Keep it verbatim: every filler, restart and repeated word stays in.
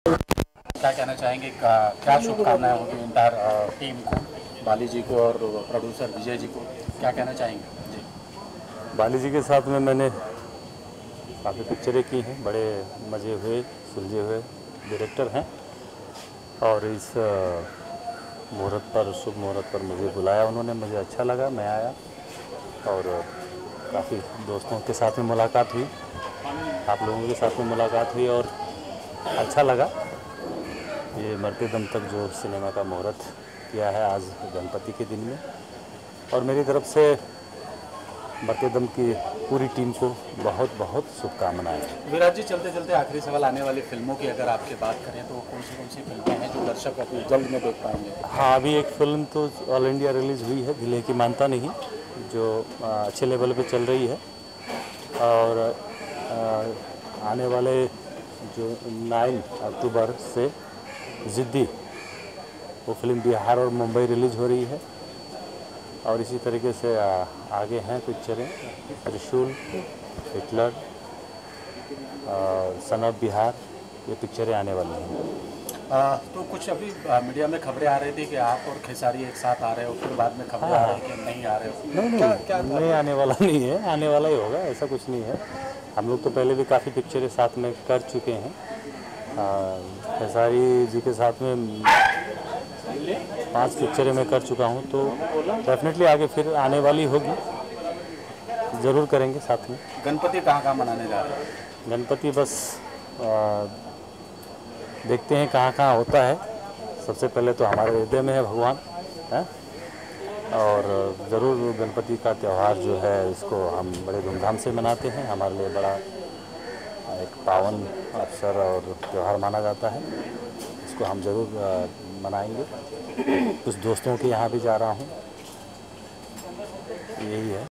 क्या कहना चाहेंगे, क्या शुभकामनाएं होंगी इंटायर टीम को, बाली जी को और प्रोड्यूसर विजय जी को, क्या कहना चाहेंगे जी? बाली जी के साथ में मैंने काफ़ी पिक्चरें की हैं, बड़े मज़े हुए, सुलझे हुए डायरेक्टर हैं और इस मुहूर्त पर, शुभ मुहूर्त पर मुझे बुलाया उन्होंने, मुझे अच्छा लगा, मैं आया और काफ़ी दोस्तों के साथ में मुलाकात हुई, आप लोगों के साथ में मुलाकात हुई और अच्छा लगा। ये मरते दम तक जो सिनेमा का मुहूर्त किया है आज गणपति के दिन में, और मेरी तरफ से मरते दम की पूरी टीम को बहुत बहुत शुभकामनाएं। विराट जी, चलते चलते आखिरी सवाल, आने वाली फिल्मों की अगर आपकी बात करें तो कौन सी कौन सी फिल्में हैं जो दर्शक अपनी जल्द में देख पाएंगे? हाँ, अभी एक फिल्म तो ऑल इंडिया रिलीज़ हुई है, दिल की मानता नहीं, जो अच्छे लेवल पे चल रही है और आने वाले जो नाइन अक्टूबर से ज़िद्दी, वो फिल्म बिहार और मुंबई रिलीज़ हो रही है और इसी तरीके से आगे हैं पिक्चरें, त्रिशूल, हिटलर, सन ऑफ बिहार, ये पिक्चरें आने वाली हैं। आ, तो कुछ अभी आ, मीडिया में खबरें आ रही थी कि आप और खेसारी एक साथ आ रहे हो, फिर बाद में खबरें हाँ। आ रही कि नहीं आ रहे हो। नहीं नहीं, क्या, क्या नहीं आने वाला नहीं है, आने वाला ही होगा, ऐसा कुछ नहीं है। हम लोग तो पहले भी काफ़ी पिक्चरें साथ में कर चुके हैं, खेसारी जी के साथ में पांच पिक्चरें मैं कर चुका हूं, तो डेफिनेटली आगे फिर आने वाली होगी, ज़रूर करेंगे साथ में। गणपति कहाँ कहाँ मनाने जा रहे हैं? गणपति बस आ, देखते हैं कहाँ कहाँ होता है। सबसे पहले तो हमारे हृदय में है भगवान है, और ज़रूर गणपति का त्यौहार जो है इसको हम बड़े धूमधाम से मनाते हैं, हमारे लिए बड़ा एक पावन अवसर और त्यौहार माना जाता है, इसको हम ज़रूर मनाएंगे। कुछ दोस्तों के यहाँ भी जा रहा हूँ, यही है।